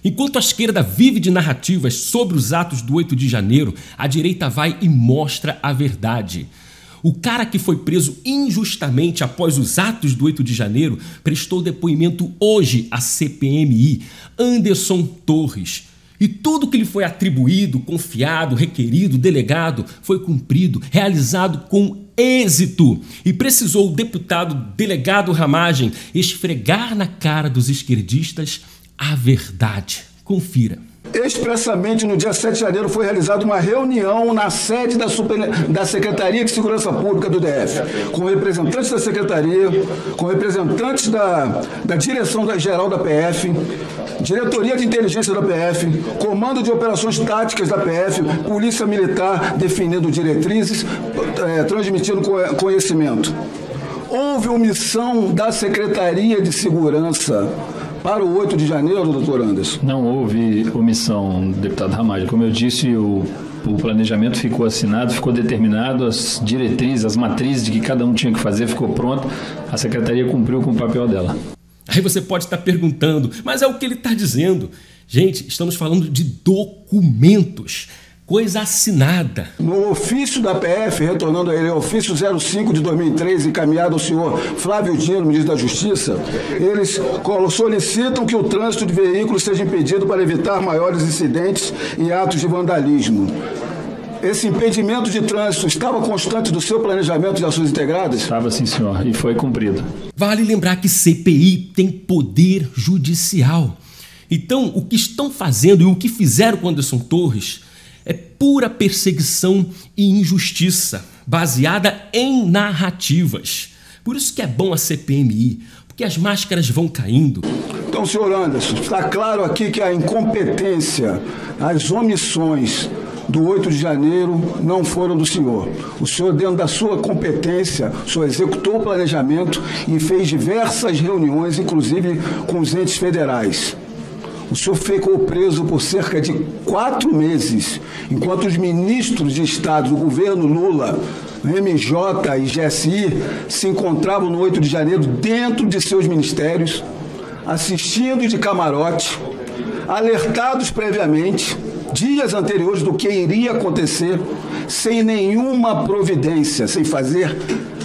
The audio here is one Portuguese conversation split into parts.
Enquanto a esquerda vive de narrativas sobre os atos do 8 de janeiro, a direita vai e mostra a verdade. O cara que foi preso injustamente após os atos do 8 de janeiro prestou depoimento hoje à CPMI, Anderson Torres. E tudo que lhe foi atribuído, confiado, requerido, delegado, foi cumprido, realizado com êxito. E precisou o deputado delegado Ramagem esfregar na cara dos esquerdistas a verdade. Confira. Expressamente, no dia 7 de janeiro, foi realizada uma reunião na sede da Secretaria de Segurança Pública do DF, com representantes da Secretaria, com representantes da Direção-Geral da PF, Diretoria de Inteligência da PF, Comando de Operações Táticas da PF, Polícia Militar, definindo diretrizes, transmitindo conhecimento. Houve omissão da Secretaria de Segurança para o 8 de janeiro, doutor Anderson? Não houve omissão, deputado Ramagem. Como eu disse, o planejamento ficou assinado, ficou determinado, as diretrizes, as matrizes de que cada um tinha que fazer ficou pronto, a Secretaria cumpriu com o papel dela. Aí você pode estar perguntando, mas é o que ele está dizendo. Gente, estamos falando de documentos. Coisa assinada. No ofício da PF, retornando a ele, ofício 05 de 2003, encaminhado ao senhor Flávio Dino, ministro da Justiça, eles solicitam que o trânsito de veículos seja impedido para evitar maiores incidentes e atos de vandalismo. Esse impedimento de trânsito estava constante do seu planejamento de ações integradas? Estava, sim, senhor, e foi cumprido. Vale lembrar que CPI tem poder judicial. Então, o que estão fazendo e o que fizeram com Anderson Torres é pura perseguição e injustiça, baseada em narrativas. Por isso que é bom a CPMI, porque as máscaras vão caindo. Então, senhor Anderson, está claro aqui que a incompetência, as omissões do 8 de janeiro não foram do senhor. O senhor, dentro da sua competência, o senhor executou o planejamento e fez diversas reuniões, inclusive com os entes federais. O senhor ficou preso por cerca de 4 meses, enquanto os ministros de Estado do governo Lula, MJ e GSI, se encontravam no 8 de janeiro dentro de seus ministérios, assistindo de camarote, alertados previamente, dias anteriores do que iria acontecer, sem nenhuma providência, sem fazer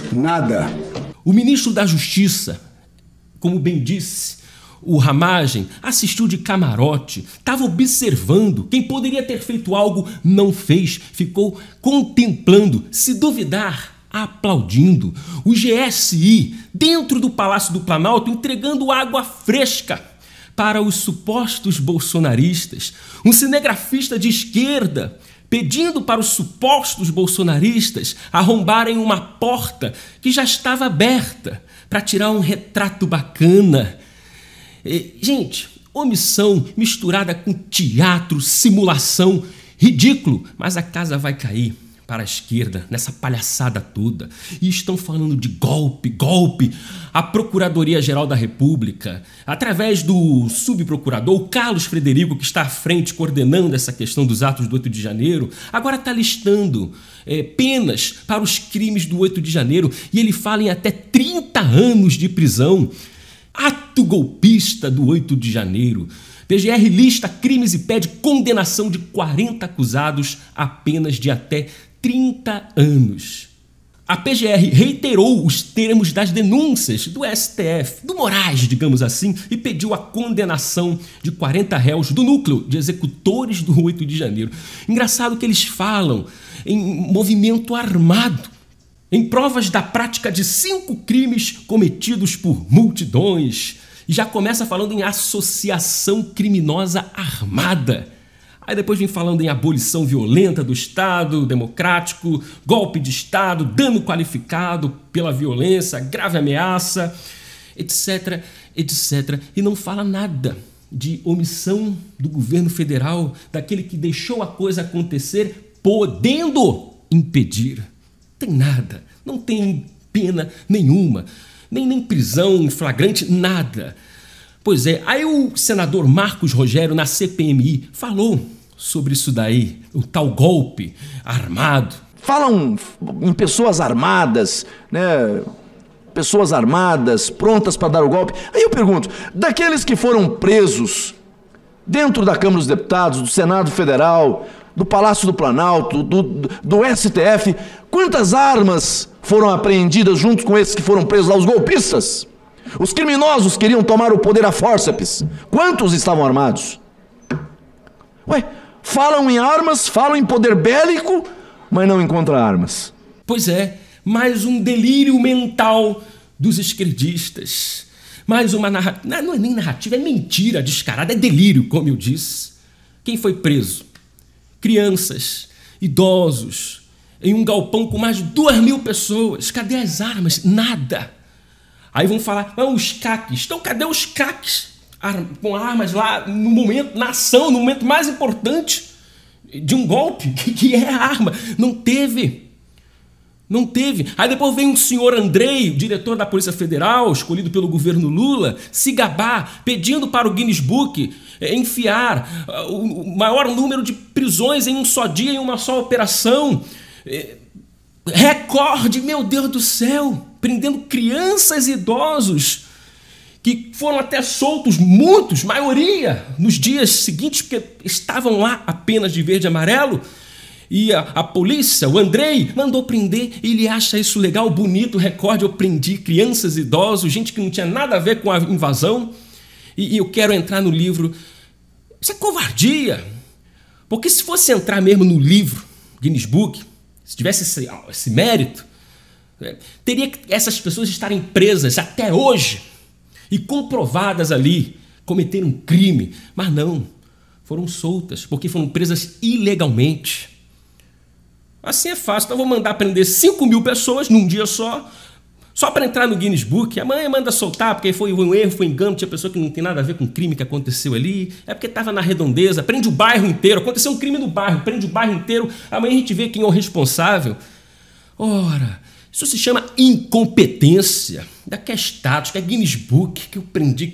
nada. O ministro da Justiça, como bem disse, o Ramagem, assistiu de camarote, estava observando. Quem poderia ter feito algo não fez, ficou contemplando, se duvidar, aplaudindo. O GSI, dentro do Palácio do Planalto, entregando água fresca para os supostos bolsonaristas. Um cinegrafista de esquerda pedindo para os supostos bolsonaristas arrombarem uma porta que já estava aberta para tirar um retrato bacana. Gente, omissão misturada com teatro, simulação, ridículo, mas a casa vai cair para a esquerda nessa palhaçada toda. E estão falando de golpe. A Procuradoria-Geral da República, através do subprocurador Carlos Frederico, que está à frente coordenando essa questão dos atos do 8 de janeiro, agora está listando penas para os crimes do 8 de janeiro e ele fala em até 30 anos de prisão. Ato golpista do 8 de janeiro. PGR lista crimes e pede condenação de 40 acusados a penas de até 30 anos. A PGR reiterou os termos das denúncias do STF, do Moraes, digamos assim, e pediu a condenação de 40 réus do núcleo de executores do 8 de janeiro. Engraçado que eles falam em movimento armado, em provas da prática de 5 crimes cometidos por multidões. E já começa falando em associação criminosa armada. Aí depois vem falando em abolição violenta do Estado democrático, golpe de Estado, dano qualificado pela violência, grave ameaça, etc, etc. E não fala nada de omissão do governo federal, daquele que deixou a coisa acontecer, podendo impedir. Tem nada, não tem pena nenhuma, nem prisão em flagrante, nada. Pois é, aí o senador Marcos Rogério, na CPMI, falou sobre isso daí, o tal golpe armado. Falam em pessoas armadas, né? Pessoas armadas, prontas para dar o golpe. Aí eu pergunto, daqueles que foram presos dentro da Câmara dos Deputados, do Senado Federal, do Palácio do Planalto, do STF, quantas armas foram apreendidas junto com esses que foram presos lá, os golpistas? Os criminosos queriam tomar o poder a fórceps. Quantos estavam armados? Ué, falam em armas, falam em poder bélico, mas não encontram armas. Pois é, mais um delírio mental dos esquerdistas. Mais uma narrativa, não é nem narrativa, é mentira descarada, é delírio, como eu disse. Quem foi preso? Crianças, idosos, em um galpão com mais de 2.000 pessoas. Cadê as armas? Nada. Aí vão falar, os caques. Então cadê os caques? Com armas lá no momento, na ação, no momento mais importante de um golpe, que é a arma. Não teve. Não teve. Aí depois vem um senhor Andrei, diretor da Polícia Federal, escolhido pelo governo Lula, se gabar, pedindo para o Guinness Book enfiar o maior número de prisões em um só dia, em uma só operação. Recorde, meu Deus do céu, prendendo crianças e idosos que foram até soltos, muitos, maioria, nos dias seguintes, porque estavam lá apenas de verde e amarelo. E a polícia, o Andrei, mandou prender e ele acha isso legal, bonito, recorde, eu prendi crianças, idosos, gente que não tinha nada a ver com a invasão. E eu quero entrar no livro. Isso é covardia. Porque se fosse entrar mesmo no livro, Guinness Book, se tivesse esse mérito, teria que essas pessoas estarem presas até hoje e comprovadas ali, cometeram um crime. Mas não, foram soltas, porque foram presas ilegalmente. Assim é fácil, então eu vou mandar prender 5.000 pessoas num dia só para entrar no Guinness Book. Amanhã manda soltar, porque foi um erro, foi um engano, tinha pessoa que não tem nada a ver com o crime que aconteceu ali, é porque estava na redondeza, prende o bairro inteiro, aconteceu um crime no bairro, prende o bairro inteiro, amanhã a gente vê quem é o responsável. Ora, isso se chama incompetência. Daqui é status, que é Guinness Book, que eu prendi.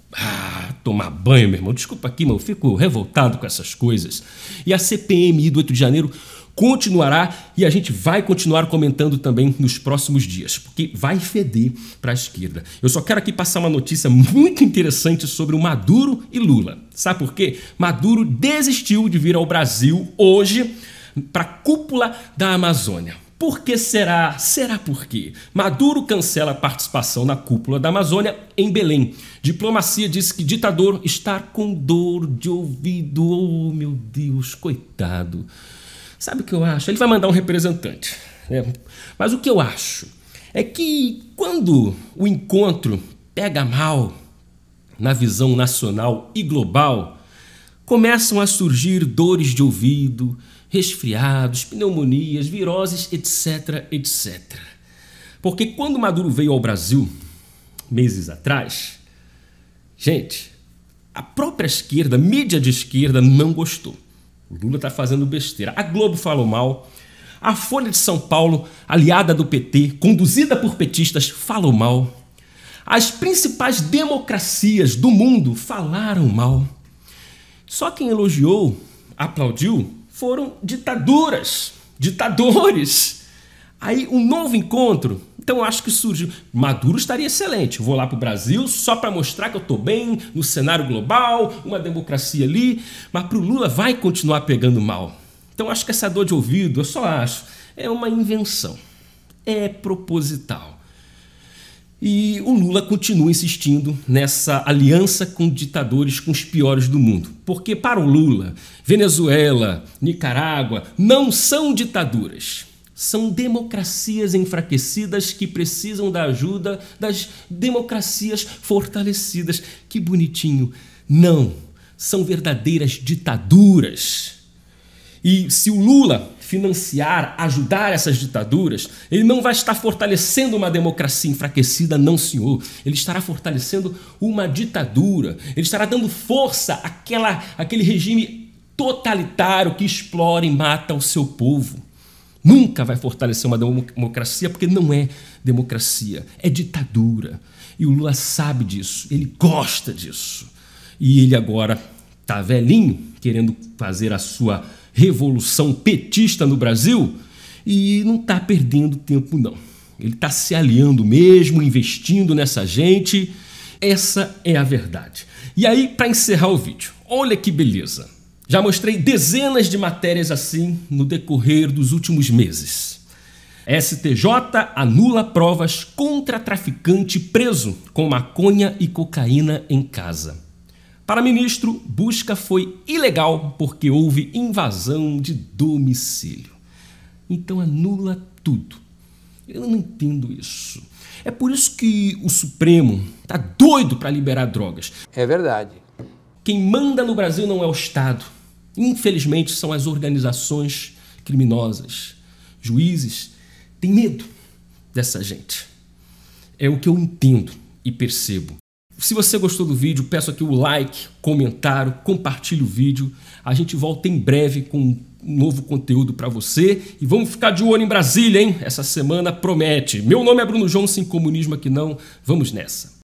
Tomar banho, meu irmão, desculpa aqui, mas eu fico revoltado com essas coisas. E a CPMI do 8 de janeiro continuará e a gente vai continuar comentando também nos próximos dias, porque vai feder para a esquerda. Eu só quero aqui passar uma notícia muito interessante sobre o Maduro e Lula. Sabe por quê? Maduro desistiu de vir ao Brasil hoje para a cúpula da Amazônia. Por que será? Será por quê? Maduro cancela a participação na cúpula da Amazônia em Belém. Diplomacia diz que ditador está com dor de ouvido. Oh, meu Deus, coitado. Sabe o que eu acho? Ele vai mandar um representante, né? Mas o que eu acho é que quando o encontro pega mal na visão nacional e global, começam a surgir dores de ouvido, resfriados, pneumonias, viroses, etc, etc. Porque quando Maduro veio ao Brasil, meses atrás, gente, a própria esquerda, mídia de esquerda, não gostou. O Lula está fazendo besteira. A Globo falou mal. A Folha de São Paulo, aliada do PT, conduzida por petistas, falou mal. As principais democracias do mundo falaram mal. Só quem elogiou, aplaudiu, foram ditaduras, ditadores. Aí um novo encontro. Então acho que surgiu. Maduro estaria excelente. Vou lá para o Brasil só para mostrar que eu estou bem no cenário global, uma democracia ali. Mas para o Lula vai continuar pegando mal. Então acho que essa dor de ouvido, eu só acho, é uma invenção. É proposital. E o Lula continua insistindo nessa aliança com ditadores, com os piores do mundo. Porque para o Lula, Venezuela, Nicarágua não são ditaduras. São democracias enfraquecidas que precisam da ajuda das democracias fortalecidas. Que bonitinho. Não, são verdadeiras ditaduras. E se o Lula financiar, ajudar essas ditaduras, ele não vai estar fortalecendo uma democracia enfraquecida, não, senhor. Ele estará fortalecendo uma ditadura. Ele estará dando força àquele regime totalitário que explora e mata o seu povo. Nunca vai fortalecer uma democracia, porque não é democracia, é ditadura. E o Lula sabe disso, ele gosta disso. E ele agora está velhinho, querendo fazer a sua revolução petista no Brasil, e não está perdendo tempo, não. Ele está se aliando mesmo, investindo nessa gente. Essa é a verdade. E aí, para encerrar o vídeo, Olha que beleza! Já mostrei dezenas de matérias assim no decorrer dos últimos meses. STJ anula provas contra traficante preso com maconha e cocaína em casa. Para ministro, busca foi ilegal porque houve invasão de domicílio. Então anula tudo. Eu não entendo isso. É por isso que o Supremo tá doido para liberar drogas. É verdade. Quem manda no Brasil não é o Estado. Infelizmente são as organizações criminosas. Juízes têm medo dessa gente. É o que eu entendo e percebo. Se você gostou do vídeo, peço aqui o like, comentário, compartilhe o vídeo. A gente volta em breve com um novo conteúdo para você. E vamos ficar de olho em Brasília, hein? Essa semana promete. Meu nome é Bruno João, sem comunismo aqui não. Vamos nessa.